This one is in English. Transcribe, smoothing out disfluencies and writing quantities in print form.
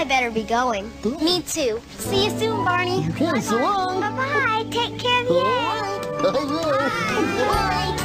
I better be going. Me too. See you soon, Barney. Okay, so long. Bye-bye. Take care of you. All right. I will. Bye.